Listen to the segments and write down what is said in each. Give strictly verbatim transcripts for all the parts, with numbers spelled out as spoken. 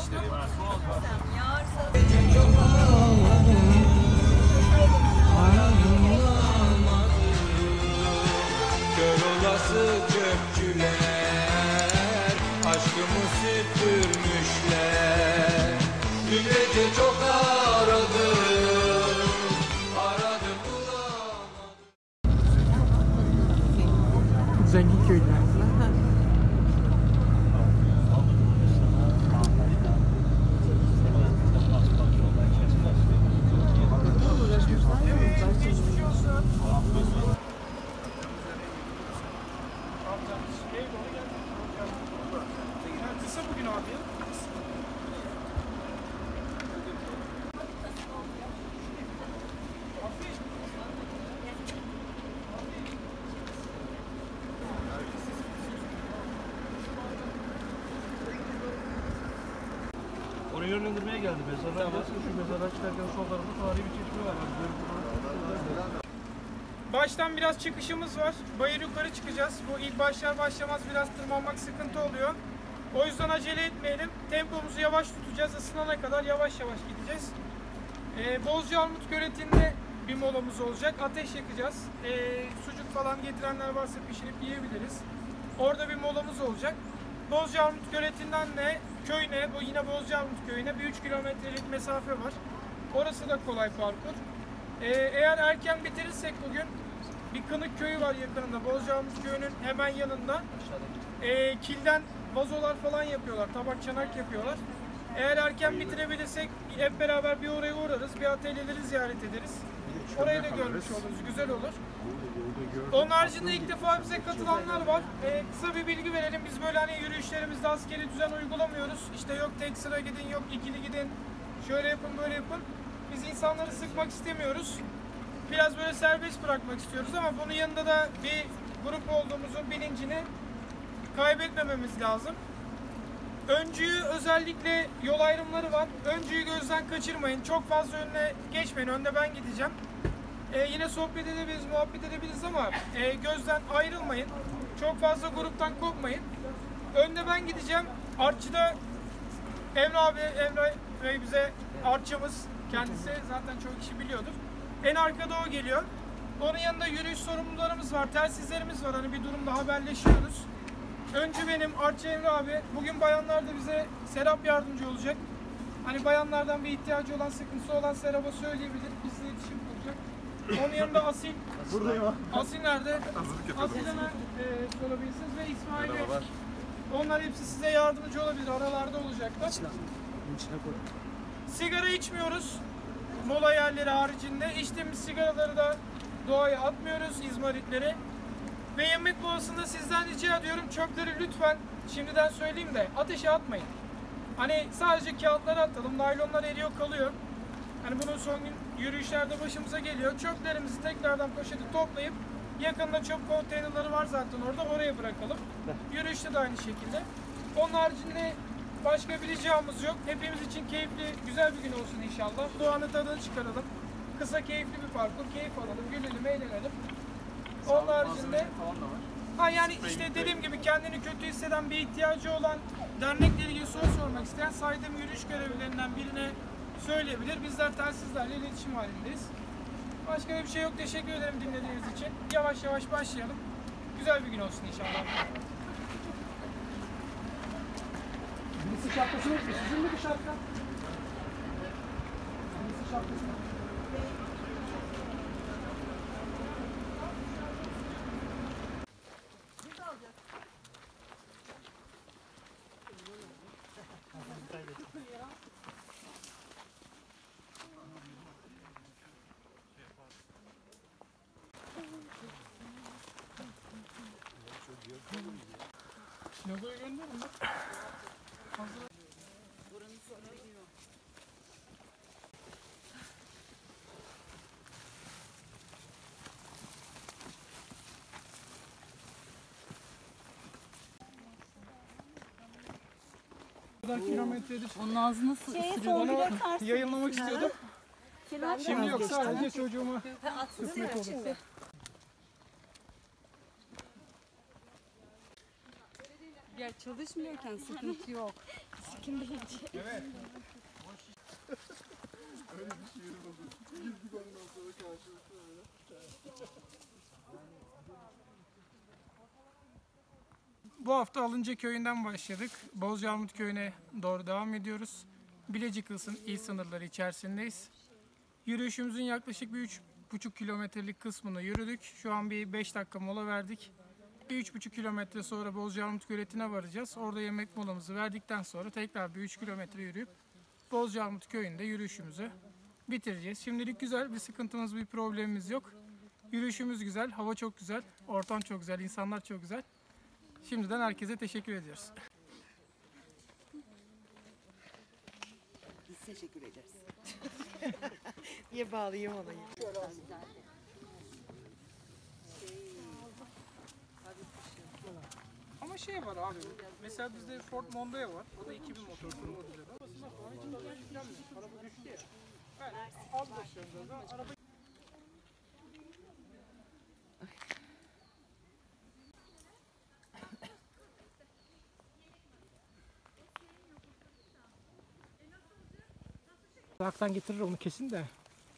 göstereyim. Kör olası çöpçüler aşkımı süpürmüşler. Dün gece çok aradım, aradım bulamadım. Zengin köyler. Kısa bugün abi ya. Onu yönlendirmeye geldi mezarlar. Tamam. Şu mezarlar çıkarken sol tarafta tarihi bir çeşme var. Baştan biraz çıkışımız var. Bayır yukarı çıkacağız. Bu ilk başlar başlamaz biraz tırmanmak sıkıntı oluyor. O yüzden acele etmeyelim. Tempomuzu yavaş tutacağız. Isınana kadar yavaş yavaş gideceğiz. Ee, Bozcaarmut Göleti'nde bir molamız olacak. Ateş yakacağız. Ee, sucuk falan getirenler varsa pişirip yiyebiliriz. Orada bir molamız olacak. Bozcaarmut Göleti'nden ne? Köyüne, bu yine Bozcaarmut Köyü'ne bir üç kilometrelik mesafe var. Orası da kolay parkur. Ee, eğer erken bitirirsek bugün bir Kınık Köyü var yakınında. Bozcaarmut Köyü'nün hemen yanında. Ee, kilden vazolar falan yapıyorlar. Tabak çanak yapıyorlar. Eğer erken bitirebilirsek hep beraber bir oraya uğrarız. Bir atölyeleri ziyaret ederiz. Orayı da görmüş oluruz. Güzel olur. Onun haricinde ilk defa bize katılanlar var. Ee, kısa bir bilgi verelim. Biz böyle hani yürüyüşlerimizde askeri düzen uygulamıyoruz. İşte yok tek sıra gidin, yok ikili gidin. Şöyle yapın, böyle yapın. Biz insanları sıkmak istemiyoruz. Biraz böyle serbest bırakmak istiyoruz ama bunun yanında da bir grup olduğumuzun bilincini kaybetmememiz lazım. Öncüyü özellikle yol ayrımları var. Öncüyü gözden kaçırmayın. Çok fazla önüne geçmeyin. Önde ben gideceğim. Ee, yine sohbet edebiliriz, muhabbet edebiliriz ama e, gözden ayrılmayın. Çok fazla gruptan kopmayın. Önde ben gideceğim. Artçıda Emre abi, Emre Bey bize artçımız kendisi zaten çok kişi biliyordur. En arkada o geliyor. Onun yanında yürüyüş sorumlularımız var, telsizlerimiz var. Hani bir durumda haberleşiyoruz. Öncü benim, Artçı Emre abi. Bugün bayanlar da bize Serap yardımcı olacak. Hani bayanlardan bir ihtiyacı olan, sıkıntısı olan Serap'a söyleyebilir. Bizle iletişim kuracak. Onun yanında Asil. Buradayım. Asil nerede? Asil'e e, sorabilirsiniz ve İsmail Bey. Onlar hepsi size yardımcı olabilir. Aralarda olacaklar. Sigara içmiyoruz. Mola yerleri haricinde. İçtiğimiz sigaraları da doğaya atmıyoruz, izmaritleri. Ve yemek molasında sizden rica ediyorum, çöpleri lütfen şimdiden söyleyeyim de ateşe atmayın. Hani sadece kağıtları atalım, naylonlar eriyor kalıyor. Hani bunun son gün yürüyüşlerde başımıza geliyor. Çöplerimizi tekrardan poşeti toplayıp yakında çöp konteynerleri var zaten orada, oraya bırakalım. Yürüyüşte de aynı şekilde. Onun haricinde başka bir ricamız yok. Hepimiz için keyifli, güzel bir gün olsun inşallah. Doğanın tadını çıkaralım. Kısa keyifli bir parkur, keyif alalım, gülelim, eğlenelim. Onun haricinde ha yani işte dediğim gibi kendini kötü hisseden, bir ihtiyacı olan, dernekle ilgili soru sormak isteyen saydığım yürüyüş görevlilerinden birine söyleyebilir. Bizler telsizlerle iletişim halindeyiz. Başka bir şey yok. Teşekkür ederim dinlediğiniz için. Yavaş yavaş başlayalım. Güzel bir gün olsun inşallah. Birisi şapkasını mı? Sizin mi bu şapka? Birisi şapkasını. Logoyu gönderin bak. Hazır. kadar kilometredir. Onun ağzı nasıl ısırıyor? Onu yayınlamak istiyordum. Şimdi yok, sadece çocuğuma kısmet olur. Ya çalışmıyorken sıkıntı yok. Çirkin değil. Evet. Bu hafta Alınca köyünden başladık. Bozcaadamut köyüne doğru devam ediyoruz. Bilecik il sınırları içerisindeyiz. Yürüyüşümüzün yaklaşık bir üç buçuk kilometrelik kısmını yürüdük. Şu an bir beş dakika mola verdik. Bir üç buçuk kilometre sonra Bozcaadamut göletine varacağız. Orada yemek molamızı verdikten sonra tekrar bir üç kilometre yürüyüp Bozcaadamut köyünde yürüyüşümüzü bitireceğiz. Şimdilik güzel, bir sıkıntımız, bir problemimiz yok. Yürüyüşümüz güzel, hava çok güzel, ortam çok güzel, insanlar çok güzel. Şimdiden herkese teşekkür ediyoruz. Biz teşekkür ederiz. Niye bağlayayım olayı? Ama şey var abi, mesela bizde Ford Mondeo var, o da iki bin motor turbo dizel. Arabasında falan hiç bagaj yüklenmiyor, araba düştü ya. Yani az başlarında da araba... Traktan getirir onu kesin de.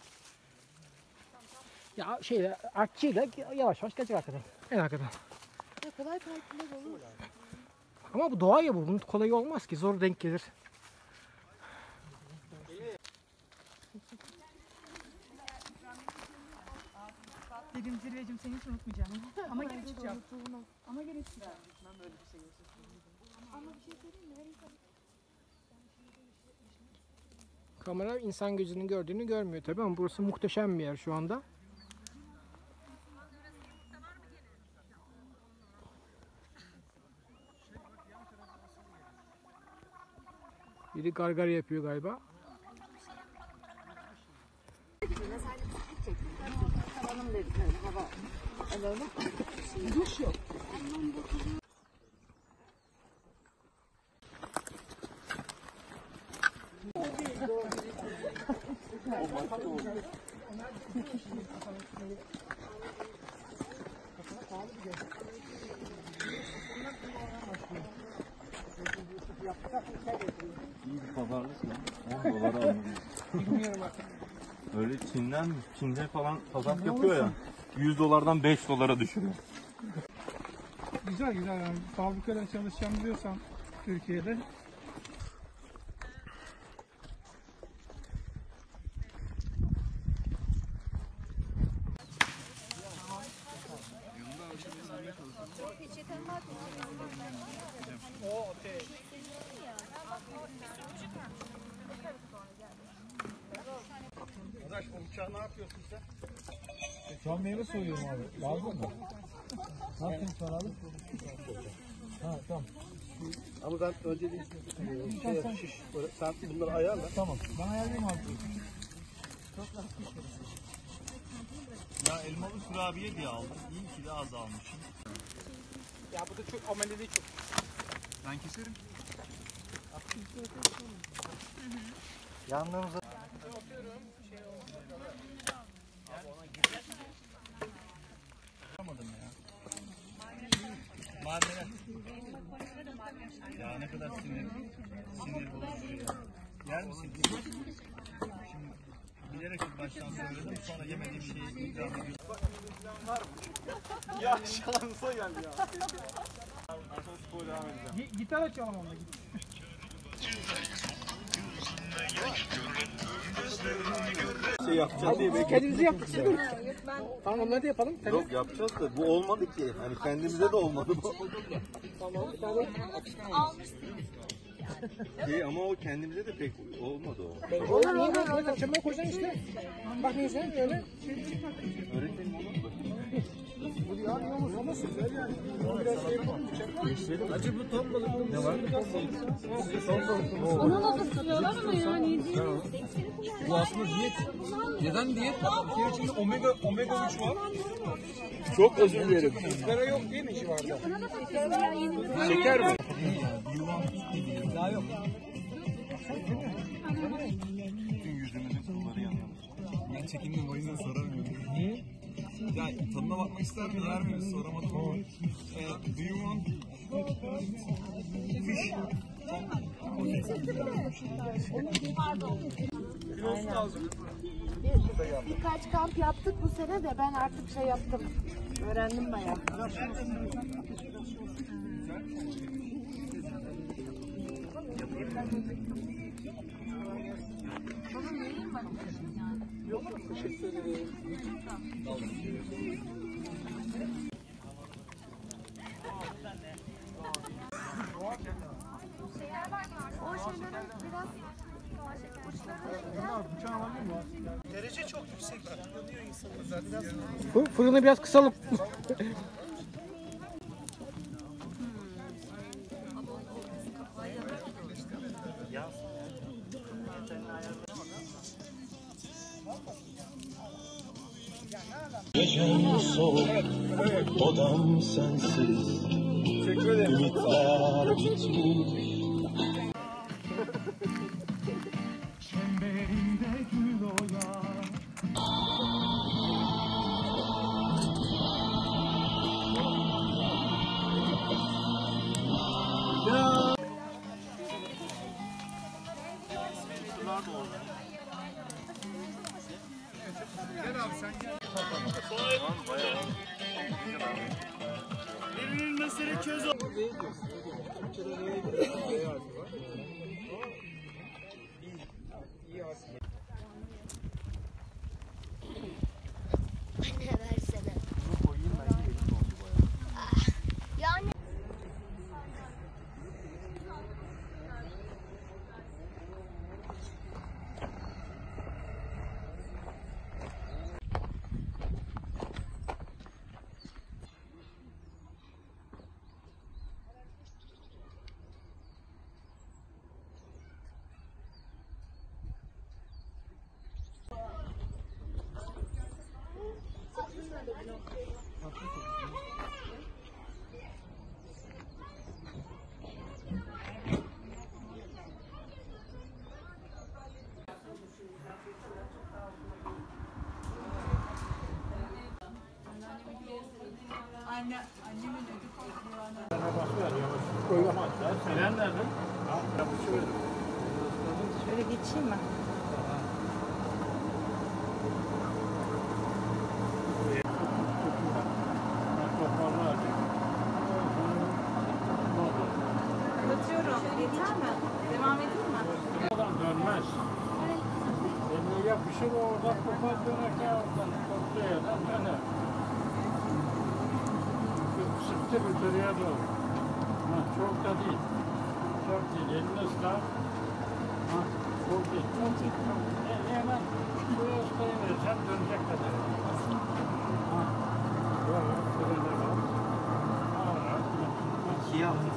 Ya şey artçıyla yavaş yavaş gelecek arkadan. En arkadan. Ya kolay farkında olur. Ama bu doğa ya bu. Bunun kolay olmaz ki. Zor denk gelir. Dedim Zirveciğim seni hiç unutmayacağım. Ama geri çıkacağım. Ama geri çıkacağım. Kamera insan gözünün gördüğünü görmüyor tabii ama burası muhteşem bir yer şu anda. Biri gargara yapıyor galiba. Alalım dedik öyle hava alalım. Duş yok. İyi bir pazarlısın lan. on dolara aldım. Bilmiyorum artık. Öyle Çin'den, Çin'de falan pazar yapıyor ya. yüz dolardan beş dolara düşürüyor. Güzel güzel yani, fabrikada çalışacağım diyorsan Türkiye'de. O okey. Arkadaş o uçağı ne yapıyorsun sen? Şu an meyve soyuyorum abi. Lazım mı? Ne yaptın sen abi? Ha tamam. Ama ben önce bir şey yap, şiş. Böyle sen bunları ayarla. Tamam. Ben ayarlayayım abi. Ya elmalı kurabiye diye aldım. İyi ki de az almışım. Ya bu da çok ameliyatı çok. Ben keserim. Yanlarımıza Malzemeler. Ya ne kadar sinir, sinir bozucu ya. Yer misin? Şimdi bilerek baştan söyledim, sonra yemediğim şeyi ikram ediyorum. ya şansa gel ya. Sonra spor devam edeceğim. Gi- gitar açalım onda. Şey yapacağız diye bekliyorum. Kendimizi yaptık siz de. Tamam onları da yapalım. Yok yapacağız da bu olmadı ki. Hani kendimize de olmadı bu. Şey, ama o kendimize de pek olmadı o. Olur niye böyle böyle takacağım koyacaksın işte. Bak neyse öyle. Öğretmenim olmadı mı? Bu ya niye olmaz olmaz güzel yani. Bunu biraz şey yapalım. Acı bu ton balık. Ne var? Ton balık. Ona da tutuyorlar ama yani diyor. Bu aslında diyet. Neden diyet? Diyet çünkü omega omega üç var. Çok özür dilerim. Sigara yok değil mi civarda? Şeker mi? Daha yok. Bütün yüzümüzün kılları yanıyor. Ben çekindim o yüzden soramıyorum. Niye? Ya tadına bakmak ister mi? Yer mi? Soramadım ama. Ee, do you want fish? Aynen. Bir, birkaç kamp yaptık bu sene de ben artık şey yaptım. Öğrendim bayağı. Derece çok yüksek. Yanıyor insanlar. Biraz Fırını biraz kısalım. Gecem soğuk, odam sensiz, ümitler bitmiş. Çemberinde gül oya. gel abi sen gel. Birinin mesele çöz. Anne versene. Yani Anne, annemin ödü Selen nerede? Şöyle geçeyim mi? Kapatıyorum. Yeter mi? Devam edeyim mi? Oradan dönmez. Elini yapışır oradan kopar dönerken oradan topluyor da döner. Sıktır yukarıya doğru. Ha, çok da değil. Çok değil. Elini ıslat. Ha, çok değil. Çok değil. Elini hemen buraya ıslayıverirsen dönecek kadar. Ha. Böyle fırına bak. Ağır. İki yaptı.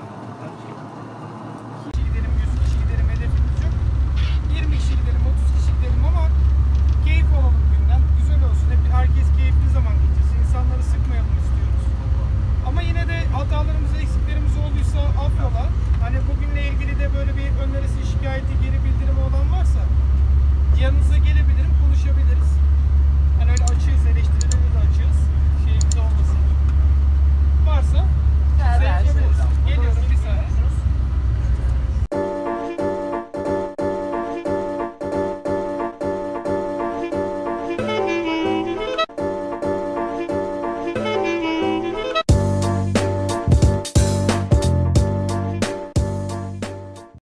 kişi gidelim, yüz kişi gidelim hedefimiz yok. yirmi kişi gidelim, otuz kişi gidelim ama keyif alalım günden. Güzel olsun. Hep herkes keyifli zaman geçirsin. İnsanları sıkmayalım istiyoruz. Ama yine de hatalarımız, eksiklerimiz olduysa affola. Hani bugünle ilgili de böyle bir önerisi, şikayeti